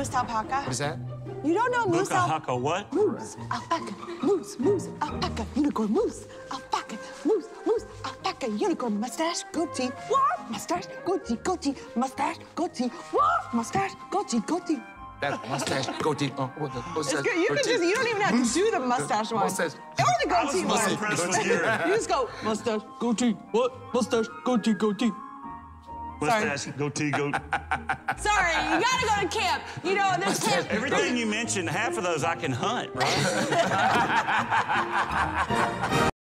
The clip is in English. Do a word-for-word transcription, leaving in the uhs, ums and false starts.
moose alpaca? What is that? You don't know moose alpaca? Haka what? Moose, alpaca, moose, moose, alpaca, unicorn, moose, alpaca, moose, moose, alpaca, unicorn, mustache, goatee, what? Mustache, goatee, goatee, mustache, goatee, what? Mustache, goatee, goatee. That mustache, goatee. Oh, what the mustache? It's good. You can goatee. just, you don't even have to do the mustache one. Mustache. Or the goatee I was one. impressed with your You just go, mustache, goatee, what? Mustache, goatee, goatee. mustache, goatee, goat. Sorry, you gotta go to camp. You know, this camp. Everything you mentioned, half of those I can hunt, right?